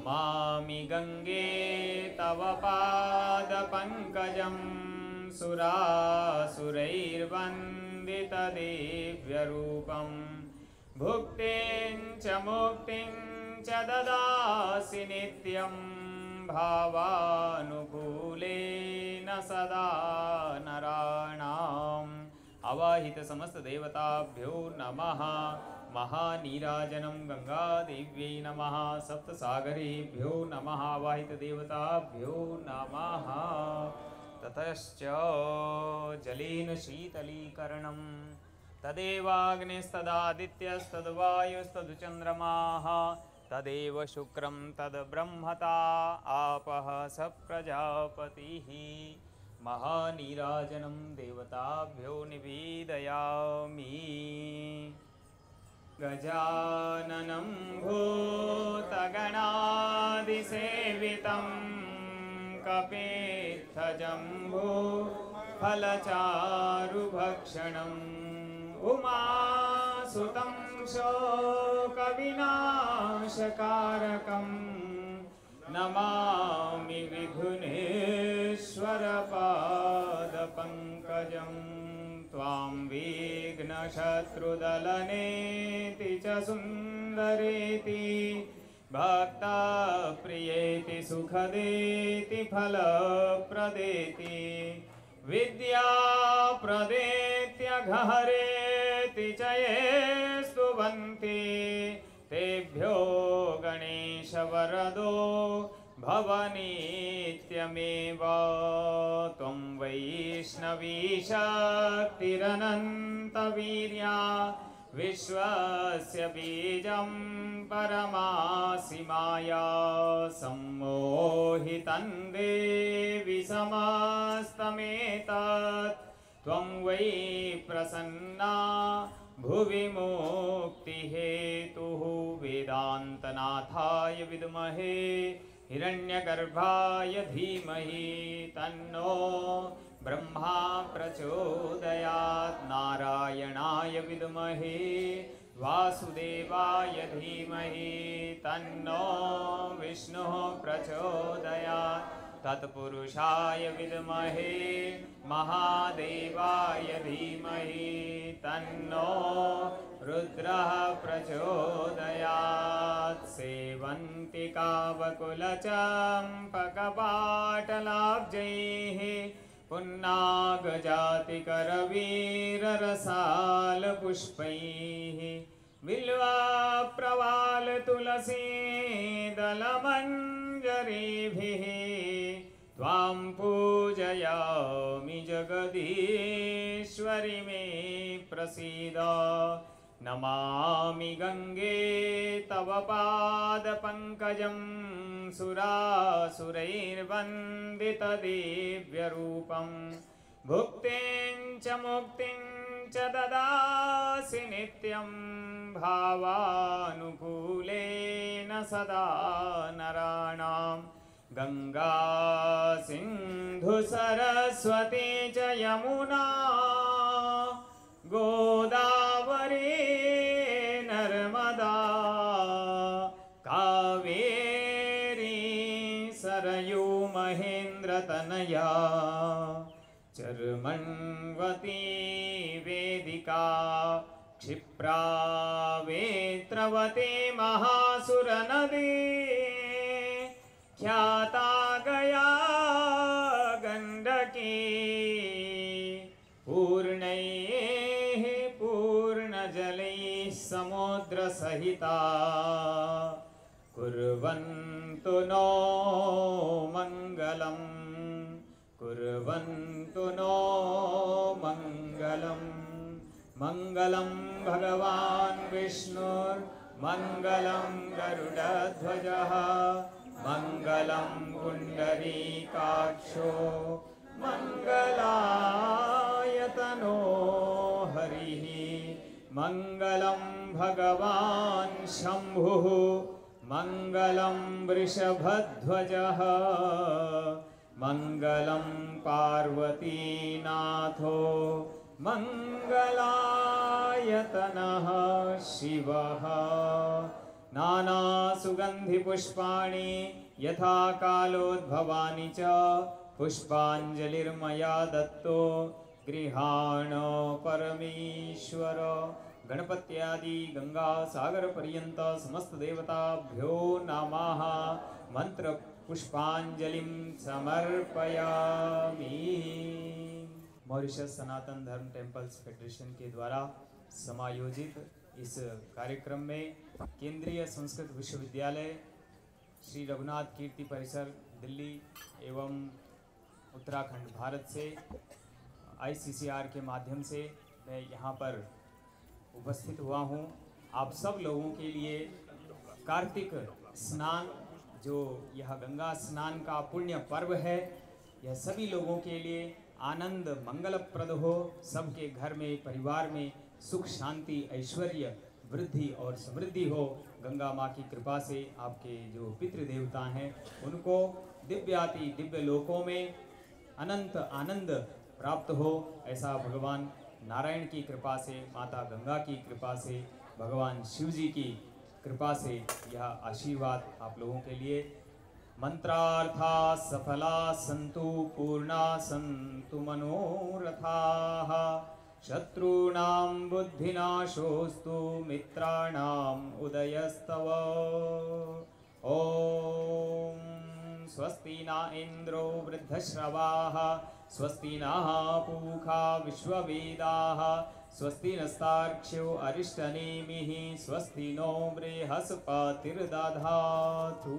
नमामि गंगे तव पादपङ्कजं सुरासुरैर्वन्दितदिव्यरूपं भुक्तिं च मुक्तिं च ददासि नित्यं भावानुकूलेन सदा नराणाम्। आवाहित समस्त देवताभ्यो नमः। महानीराजनं गंगादेव्यै नमः। सप्तसागरेभ्यो नमः। आवाहित देवताभ्यो नमः। ततश्च जलेन शीतलीकरणं तदेवाग्निस्तदादित्यस्तद्वायुस्तदुचन्द्रमाः तदेव शुक्रं तद्ब्रह्मता आपः स प्रजापतिः। महानीराजनं देवताभ्यो निवेदयामि। गजाननं भूतगणादिसेवितं कपित्थजम्बो फलचारुभक्षणम् उमासुतं शोकविनाशकारकं नमामि विघ्नेश्वरपादपङ्कजं त्वां विघ्नशत्रुदलनेति च सुन्दरेति भक्तप्रियेति सुखदेति फलप्रदेति विद्याप्रदेत्यघहरेति च ये स्तुवन्ति तेभ्यो गणेशवरदो भवनीत्यमेव। त्वं वैष्णवी शक्तिरनन्तवीर्या विश्वस्य बीजं परमासि माया सम्मोहितं देवि समस्तमेतत् त्वं वै प्रसन्ना भुवि मुक्तिहेतुः। वेदान्तनाथाय विद्महे हिरण्यगर्भाय धीमहि तन्नो ब्रह्मा प्रचोदयात्। नारायणाय विद्महे वासुदेवाय धीमहि तन्नो विष्णुः प्रचोदयात्। तत्पुरुषाय विद्महे महादेवाय धीमहि तन्नो रुद्रः प्रचोदयात्। सेवन्तिकावकुलचम्पकपाटलाब्जैः पुन्नागजातिकरवीररसालपुष्पैः बिल्वप्रवालतुलसीदलमञ्जरीभिः त्वां पूजयामि जगदीश्वरि मे प्रसीद। नमामि गंगे तव पादपङ्कजं सुरासुरैर्वन्दितदिव्यरूपं भुक्तिं च मुक्तिं च ददासि नित्यं भावानुकूलेन सदा नराणाम्। गंगा सिंधु सरस्वती च यमुना गोदावरी नर्मदा कावेरी सरयू महेन्द्रतनया चर्मण्वती वेदिका क्षिप्रा वेत्रवती महासुरनदी ख्याता गया गंडकी पूर्णैः पूर्णजलैः समुद्रसहिता कुर्वन्तु नो मङ्गलम् कुर्वन्तु नो मङ्गलम्। मङ्गलं भगवान् विष्णुर्मङ्गलं गरुडध्वजः मङ्गलं पुण्डरीकाक्षो मङ्गलायतनो हरिः मङ्गलं भगवान् शम्भुः मङ्गलं वृषभध्वजः मङ्गलं पार्वतीनाथो मङ्गलायतनः शिवः नाना सुगंधि पुष्पाणि यथा कालोद्भवानि च पुष्पांजलिर्मया दत्तो गृहाण परमेश्वर। गणपत्यादि गंगा सागर पर्यंत समस्त देवताभ्यो नमः। मंत्र पुष्पांजलिं समर्पयामि। मॉरिशस सनातन धर्म टेम्पल्स फेडरेशन के द्वारा समायोजित इस कार्यक्रम में केंद्रीय संस्कृत विश्वविद्यालय श्री रघुनाथ कीर्ति परिसर दिल्ली एवं उत्तराखंड भारत से ICCR के माध्यम से मैं यहाँ पर उपस्थित हुआ हूँ। आप सब लोगों के लिए कार्तिक स्नान, जो यह गंगा स्नान का पुण्य पर्व है, यह सभी लोगों के लिए आनंद मंगलप्रद हो। सबके घर में, परिवार में सुख शांति ऐश्वर्य वृद्धि और समृद्धि हो। गंगा माँ की कृपा से आपके जो पितृ देवता हैं उनको दिव्याति दिव्य लोकों में अनंत आनंद प्राप्त हो, ऐसा भगवान नारायण की कृपा से, माता गंगा की कृपा से, भगवान शिव जी की कृपा से यह आशीर्वाद आप लोगों के लिए। मंत्रार्था सफला सन्तु पूर्णा सन्तु मनोरथाः। शत्रूणां बुद्धिनाशोऽस्तु मित्राणाम् उदयस्तव। ॐ स्वस्ति न इन्द्रो वृद्धश्रवाः स्वस्ति नः पूषा विश्ववेदाः स्वस्ति नस्तार्क्ष्यो अरिष्टनेमिः स्वस्ति नो बृहस्पतिर्दधातु।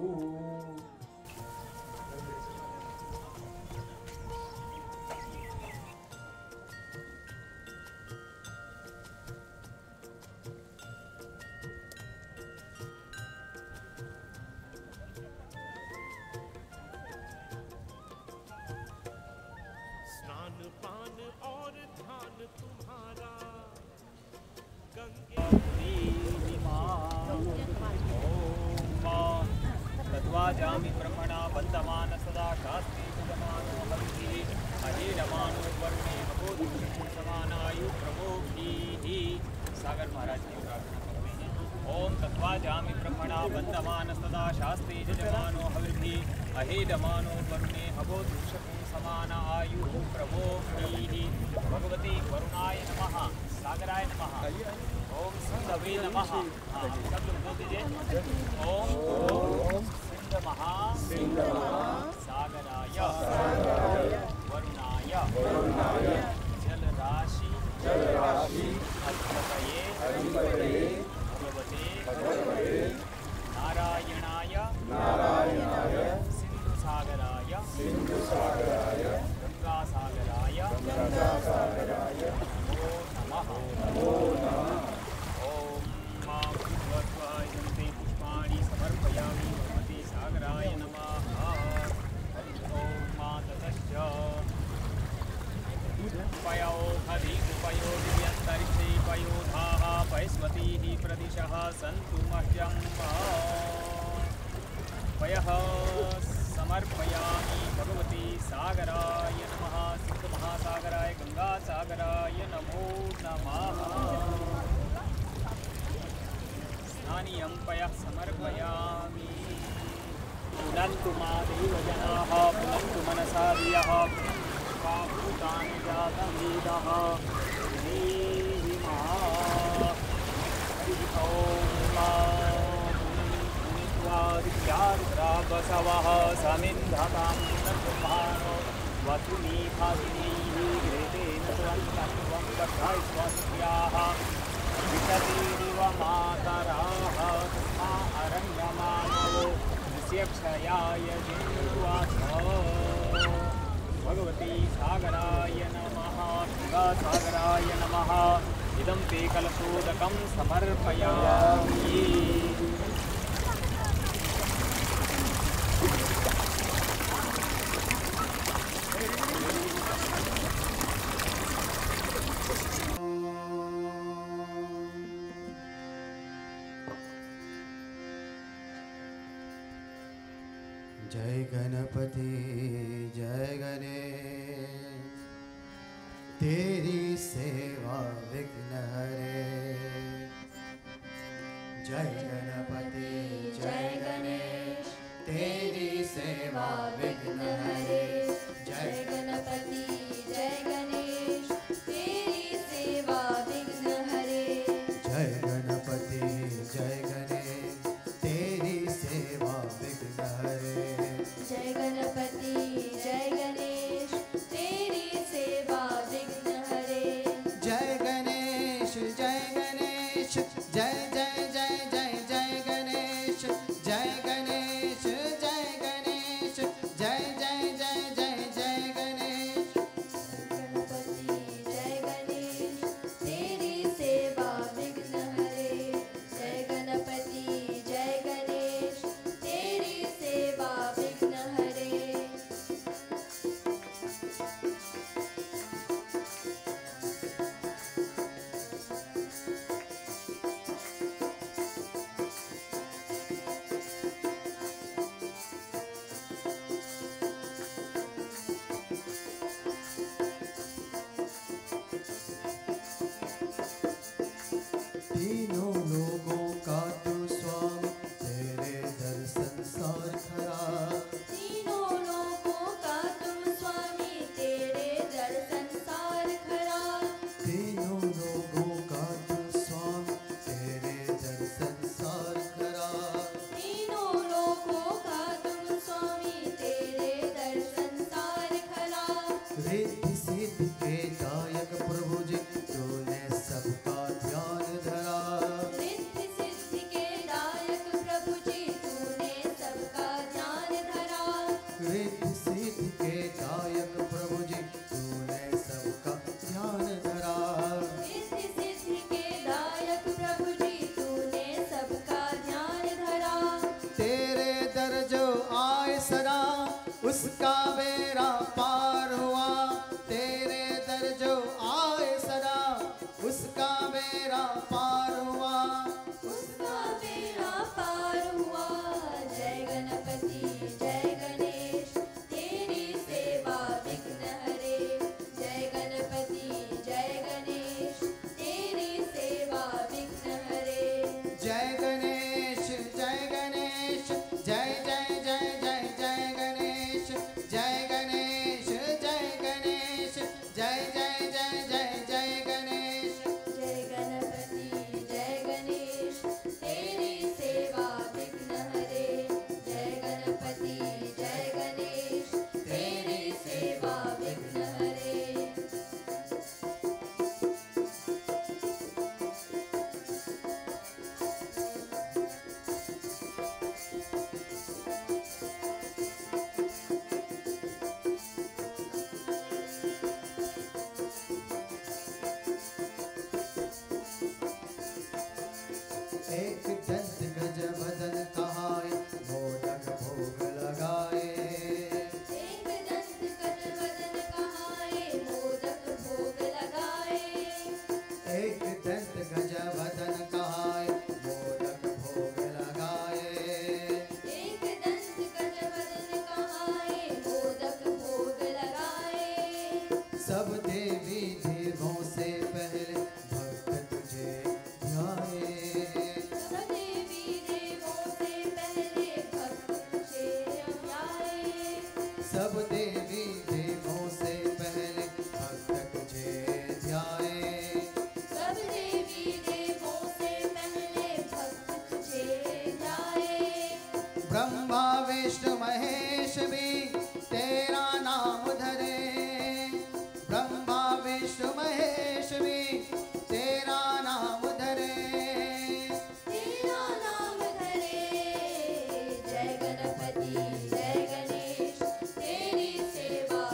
जामि ब्रह्मणा बंधमान सदा शास्त्री जमानो हरि अहिरमानो वर्णे भगोदुषि समानायु प्रभोभिः। सागर महाराज की प्रार्थना करते हैं। ओम तत्वा जामि ब्रह्मणा बंधमान सदा शास्त्री जमानो हरि अहिरमानो वर्णे भगोदुषि समानायु प्रभोभिः। भगवती वरुणाय नमः, सागराय नमः, ओम सिंधवे नमः। सब लोग बोल दीजिए ओम सागराय वरुणाय जलराशि अधिपतये भगवते नारायणाय सिंधुसागराय गंगासागराय नमो नमः। ओम मां पुष्पाणि समर्पयामि भगवते सागराय नमः। ओम मातश्च पयो हरिपयो दिव्यन्तरिक्षे पयोधाः पयस्वतीः प्रदिशः सन्तु मह्यं पयः समर्पयामि भगवते सागराय नमः। सिद्धमहासागराय गंगासागराय नमो नमः। स्नानीयं पयः समर्पयामि। पुनन्तु मादेव जनाः पुनन्तु मनसा धियः भूतानि जातवेदः देहि बसवः समिन्धतां नन्दुभानो वसुनी भागिनीः घृतेन त्वं कथा स्वस्याः विशतीरिव मातराः तस्मा अरङ्गमानवो क्षयाय जिन्वास। भगवती सागराय नमः, गंगासागराय नमः। इदं ते कलशोदकं समर्पयामि। जय गणपति जय गणेश, तेरी सेवा विघ्न हरे। जय गणपति जय गणेश तेरी सेवा विघ्न हरे। जय गणपति जय गणेश तेरी सेवा विघ्न हरे। जय गणपति जय गणेश तेरी सेवा विघ्न हरे। जय गणपति जय गणेश तेरी सेवा विघ्न हरे। जय गणेश जय गणेश जय जय जय जय जय गणेश। जय गणेश जय गणेश जय जय जय जय जय गणेश। गणपति जय गणेश तेरी सेवा विघ्न हरे। जय गणपति जय गणेश तेरी सेवा विघ्न हरे। तीनों लोगों का तू स्वामी तेरे दर्शन सार खरा। तीनों लोगों का तुम स्वामी तेरे दर्शन सार खरा। तीनों लोगों का तू स्वामी तेरे दर्शन सार खरा। तीनों लोगों का तुम स्वामी तेरे दर्शन सार खरा। रिद्धि सिद्धि के दायक प्रभु जी तूने सबका ध्यान धरा। रिद्धि सिद्धि के दायक प्रभु जी तूने सबका ध्यान धरा। रिद्धि सिद्धि के दायक प्रभु जी तूने सबका ध्यान धरा। रिद्धि सिद्धि के दायक प्रभु जी तूने सबका ध्यान धरा। तेरे दर जो आए सदा उसका बेड़ा पार हुआ। तेरे दर जो आए सदा उसका बेड़ा पार हुआ। उसका बेड़ा पार हुआ। जय गणपति जय गणेश तेरी सेवा विघ्न हरे। जय गणपति जय गणेश तेरी सेवा विघ्न हरे। जय गणेश जय गणेश जय जय जय जय जय गणेश। जय गणेश जय गणेश जय जय जय जय जय गणेश। जय गणपति जय गणेश तेरी सेवा विघ्न हरे। जय गणपति जय गणेश तेरी सेवा विघ्न हरे। एक दंत गज बदन कहाए मोदक भोग लगाए। एक दंत गज बदन कहाए मोदक भोग लगाए। एक दंत गज बदन कहाए मोदक भोग लगाए। एक दंत गज बदन कहाए मोदक भोग लगाए। सब देवी देवों से पहले भक्त तुझे ध्याए। सब देवी देवों से पहले भक्त तुझे ध्याए। सब देवी देवों से पहले भक्त तुझे ध्याए। सब देवी देवों से पहले भक्त तुझे ध्याए। ब्रह्मा विष्णु महेश भी तेरा नाम धरे। ब्रह्मा विष्णु महेश भी तेरा नाम धरे। तेरा नाम धरे। जय गणपति जय गणेश तेरी सेवा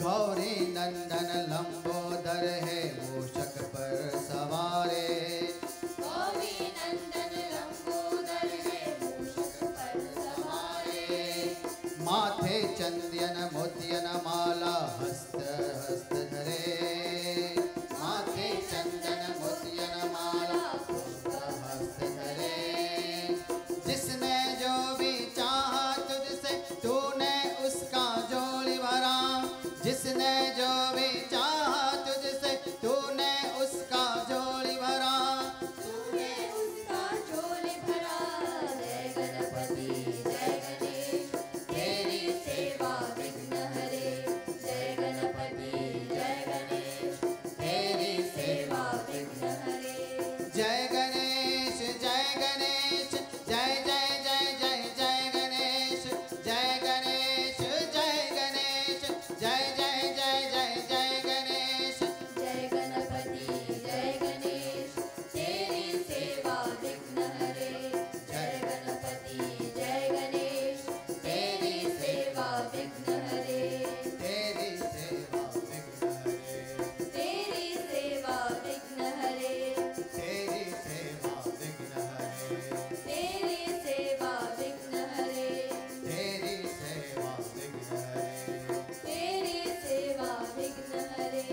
गौरी नंदन लंबोदर है मूषक पर सवारे। गौरी नंदन लंबोदर है मूषक पर सवारे। माथे चंदन मोतियन माला हस्त हस्त धरे। माथे चंदन मोतियन माला हस्त हस्त धरे। जिसने जो भी चाहा तुझसे तूने उसका झोली भरा। जिसने जो भी चाहा तुझसे तूने उसका झोली भरा। तूने उसका झोली भरा। जय गणपति जय गणेश तेरी सेवा विघ्न हरे। जय गणपति जय गणेश तेरी सेवा विघ्न हरे। जय गणेश जय गणेश जय जय जय जय जय गणेश। जय गणेश जय गणेश जय जय जय जय जय गणेश। जय गणपति जय गणेश तेरी सेवा विघ्न हरे। जय गणपति जय गणेश तेरी सेवा विघ्न हरे। तेरी सेवा विघ्न हरे। तेरी सेवा विघ्न हरे। तेरी सेवा विघ्न हरे। तेरी सेवा विघ्न हरे। तेरी सेवा विघ्न हरे। तेरी सेवा विघ्न हरे।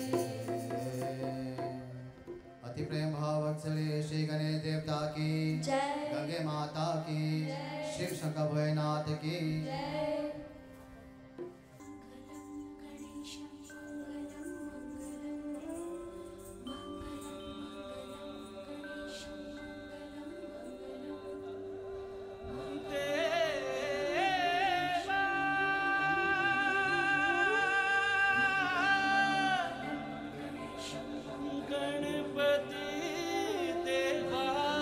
अति प्रेम भाव वत्सले श्री गणेश देवता की जय। गंगे माता की शिव शंकर भोलेनाथ की जय। गणपति देवा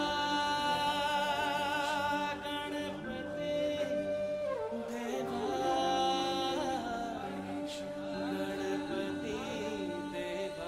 गणपति देवा गणपति देवा।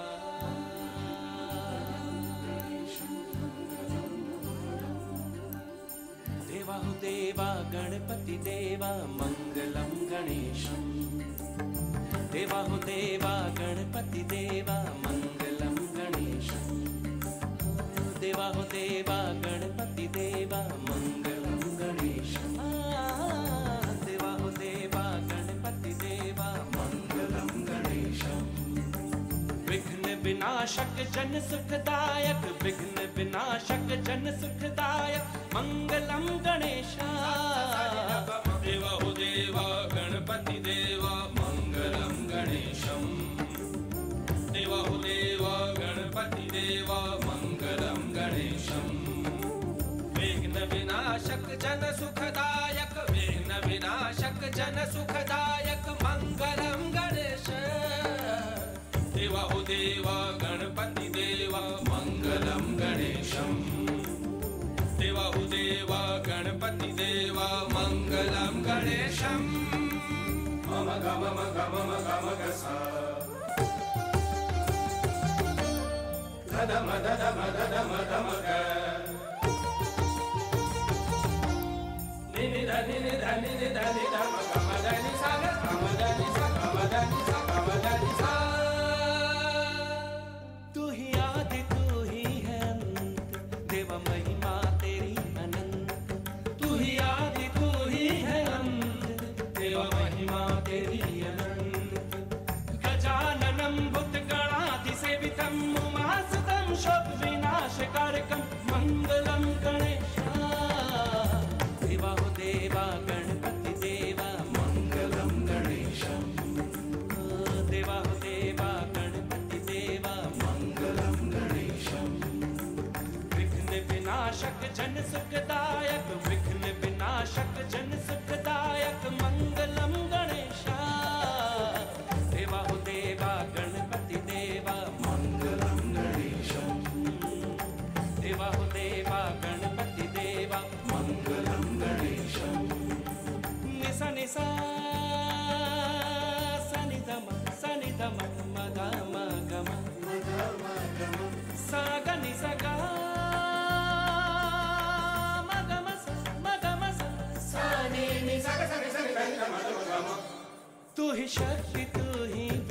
देवा हो देवा गणपति देवा मंगलम गणेशम। देवा हो देवा गणपति देवा मंगलम गणेशम। देवा हो देवा गणपति देवा मंगलम गणेशम। देवा हो देवा गणपति देवा मंगलम गणेशम। विघ्न विनाशक जन सुखदायक। विघ्न विनाशक जन सुखदायक मंगलम गणेशा। देवा हो देवा गणपति देवा मंगलम गणेशम। देवा हो देवा गणपति देवा मंगलम गणेशम। विघ्न विनाशक जन सुखदायक। विघ्न विनाशक जन सुखदायक मंगलम गणेश। देवा हो देवा गणपति देवा मंगलम गणेशम। देवा हो देवा गणपति देवा मंगलम गणेशम। मम गम गम गम गसा धम धम धम धम ग नि धनि धनि धनि धम गम धनि सा गम धनि सा गम धनि सा गम धनि सा। तू ही आदि तू ही है अंत देवा महिमा तेरी अनंत। तू ही आदि तू ही है अंत देवा महिमा तेरी अनंत। गजाननं भूतगणाधिसेवितं उमासुतं शोक विनाशकारकं मंगलम गणेशा। देवा हो देवा गणपति देवा मंगलम गणेशम। देवा हो देवा गणपति देवा मंगलम गणेशम। विघ्न विनाशक जन सुखदायक। विघ्न विनाशक जन सुखदायक मंगलम गणेशा। देवा हो देवा गणपति देवा मंगलम गणेशम। देवा हो देवा गणपति देवा मंगलम गणेशम। निसा निसा सनि धम मग मगम सा ग नि सा ग मगम सा नि नि सा ग सा नि सा नि ध नि ध म ध म ग म। तू ही शक्ति तू ही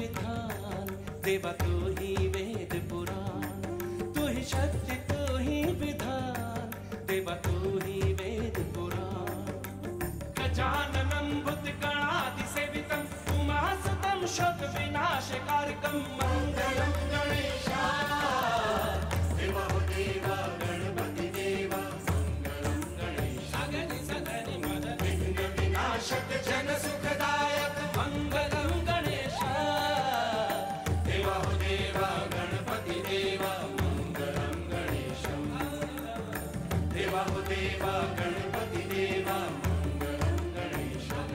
गजाननं भूतगणादिसेवितं उमासुतं शोकविनाशकारकं मङ्गलं गणेशाय देवादेव गणपति देव मङ्गलं गणेशाय सगनि मद विघ्न विनाशक जन सुखदायक मङ्गलं गणेशाय देवादेव गणपति देव मङ्गलं गणेशं देवादेव गणपति देव मङ्गलं गणेशं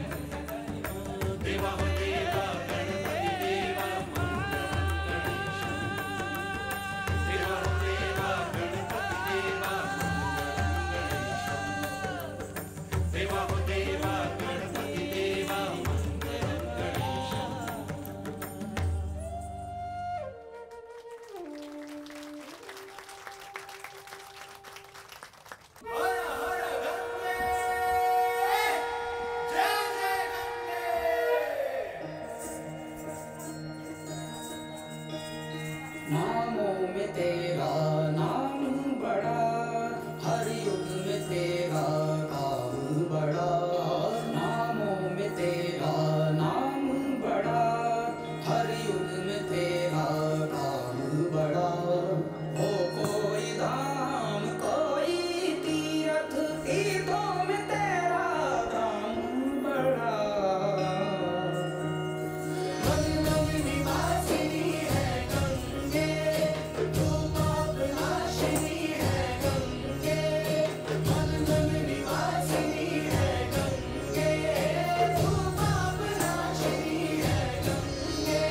देवादेव गणपति देव नामों में तेरा नाम बड़ा, हर युग में तेरा काम बड़ा। नामों में तेरा नाम बड़ा, हर युग में तेरा काम बड़ा। हो कोई धाम कोई तीर्थ, तीर्थों में तेरा काम बड़ा। मन मन निवासिनी है गंगे, तू पाप नाशिनी है गंगे। मन मन निवासिनी है गंगे, तू पाप नाशिनी है गंगे।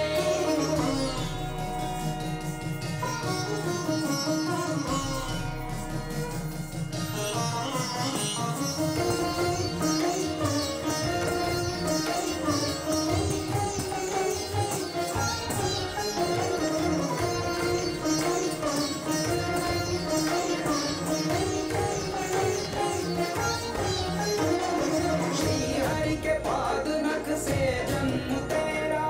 श्री हरि के पाद नख से जन्म तेरा,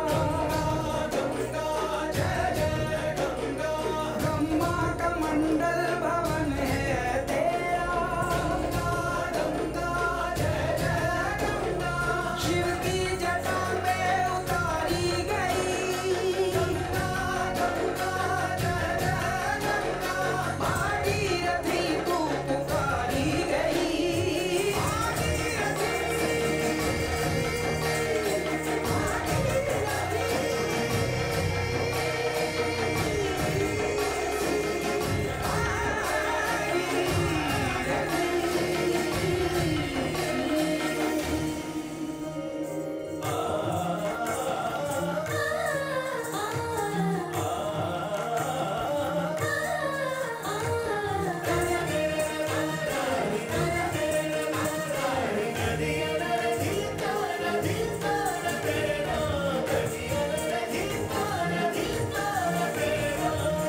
गंगा जय जय गंगा। ब्रह्मा का मंडल भवन है तेरा, गंगा जय जय गंगा। शिव की जटा में उतारी गई, गंगा गंगा जय जय गंगा। भागीरथी तू पुकारी गई, भागीरथी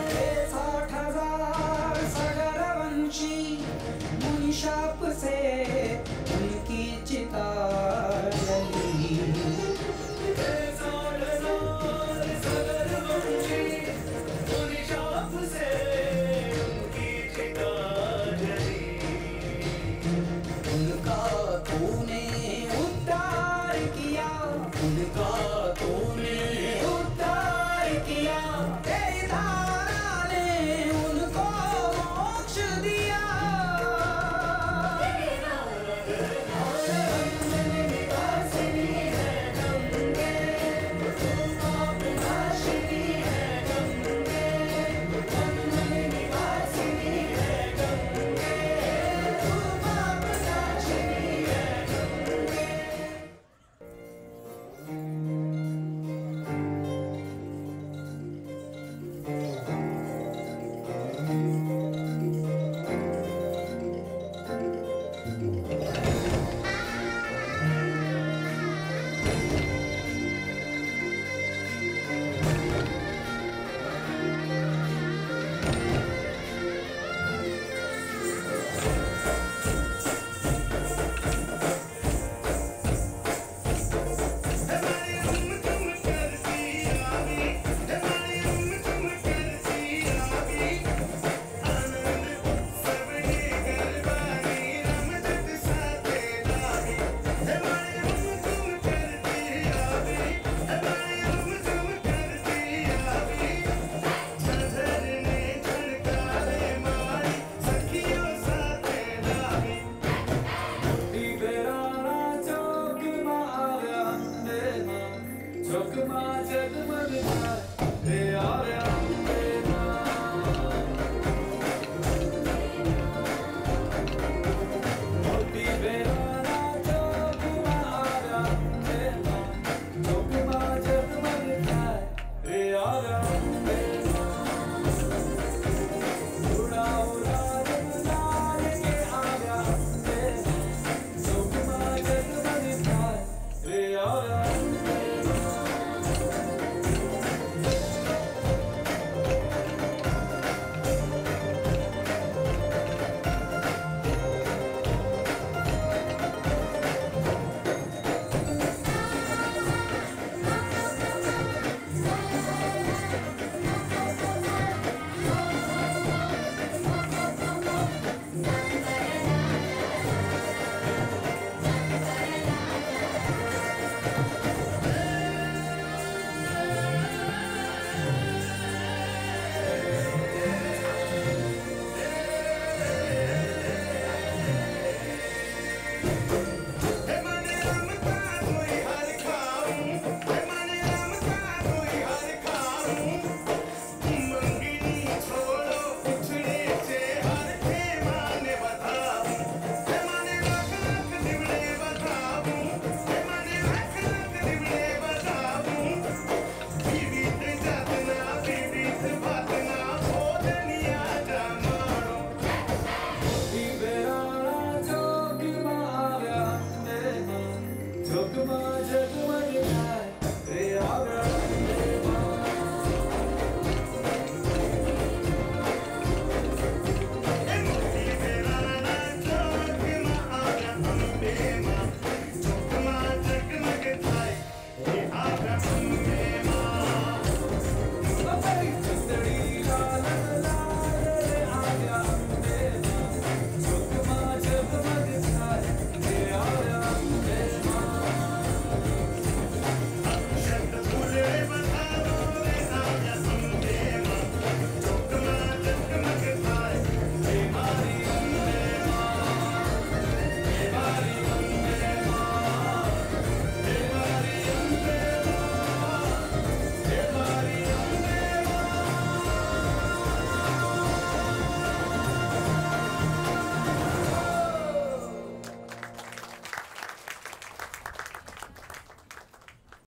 साठ हजार सगरवंशी मुनि शाप से